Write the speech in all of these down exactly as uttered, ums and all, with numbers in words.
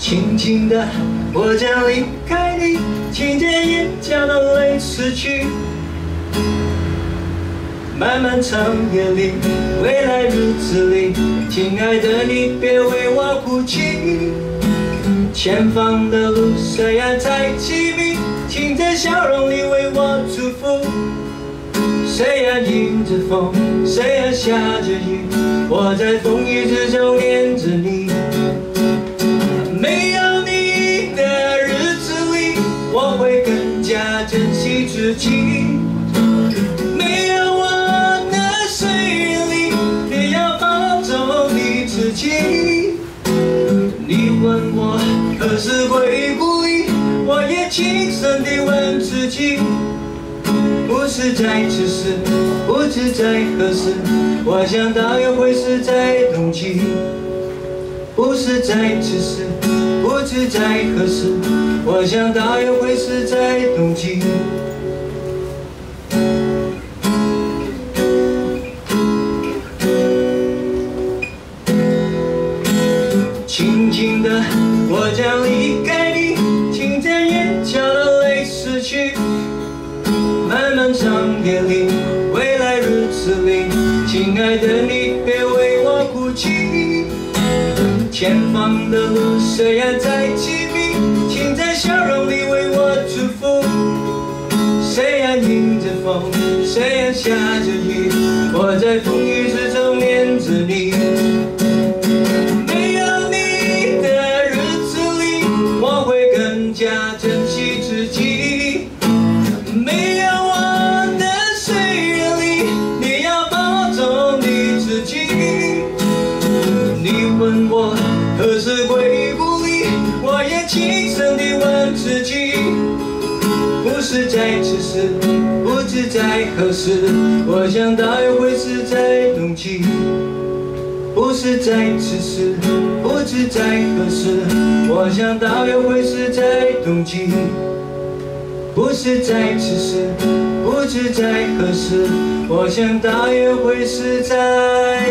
轻轻的，我将离开你，听见眼角的泪逝去。漫漫长夜里，未来日子里，亲爱的你别为我哭泣。前方的路虽然再凄迷，请在笑容里为我祝福。虽然迎着风，虽然下着雨，我在风雨之中念着你。没有你的日子里，我会更加珍惜自己。没有我的岁月里，你要保重你自己。你问我何时会故里，我也轻声地问自己。不是在此时，不知在何时，我想大约会是在冬季。不是在此时，不知在何时，我想大约会是在冬季。轻轻的，我将离开你，听见眼角的泪逝去。漫漫长夜里，未来日子里，亲爱的你别为我哭泣。前方的路虽然再凄迷，请在笑容里为我祝福。虽然迎着风，虽然下着雨，我在风雨之中念着你。没有你的日子里，我会更加珍惜自己。没有我的岁月里，你要保重你自己。你问我何时会故里，我也轻声地问自己。不是在此时，不知在何时，我想大约会是在冬季。不是在此时，不知在何时，我想大约会是在冬季。不是在此时，不知在何时，我想大约会是在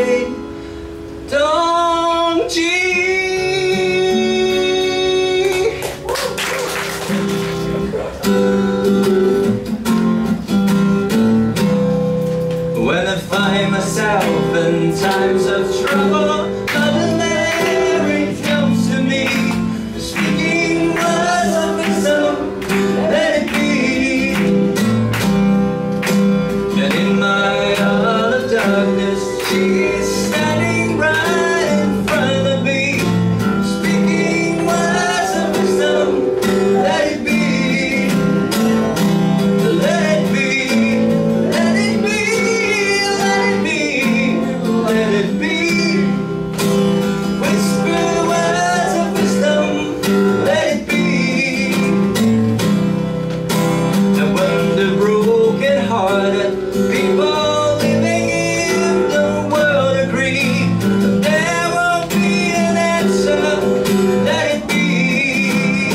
冬季。When I find myself in times of trouble, Mother Mary comes to me, speaking words of wisdom, let it be. And in my hour of darkness, she is standing right in front of me, speaking words of wisdom, let it be. Let it be, let it be, let it be, let it be. Whisper words of wisdom, let it be. And when the broken-hearted people living in the world agree that there won't be an answer, let it be.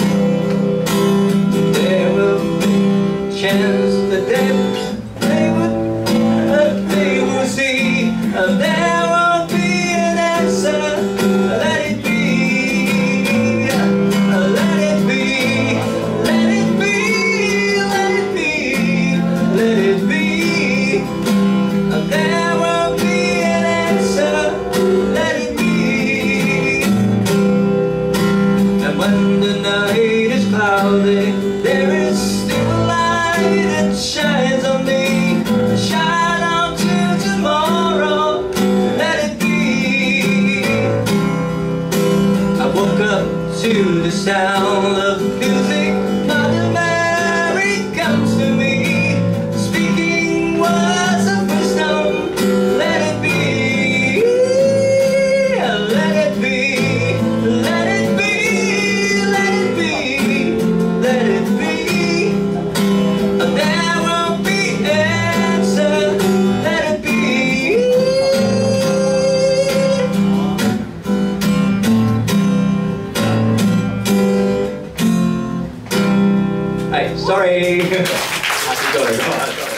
There will be a chance that they, they would, that they will see that there won't be an answer, let it be. Let it be, let it be, let it be, let it be. There will be an answer, let it be. And when the night is cloudy, there is still a light that shines on me. Shine on till tomorrow, let it be. I woke up to the sound of music. Mother Mary comes to me, speaking words of wisdom, let it be. Let it be, let it be, let it be, let it be. There will be answer, let it be. Hey, sorry. I should go.